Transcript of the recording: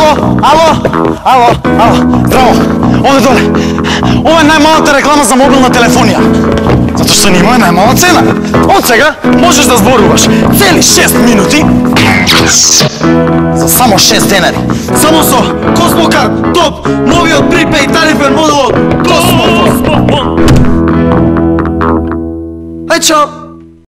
Ало, здраво, ovdje dole. Ovo je najmalata reklama za mobilna telefonija. Zato što njima je najmala cena. Od сега možeš da zborуваš celi 6 minuti za samo 6 денари. Само со Космокарт, топ, новиот припеjd тарифен модел од Космо. Ај, чао!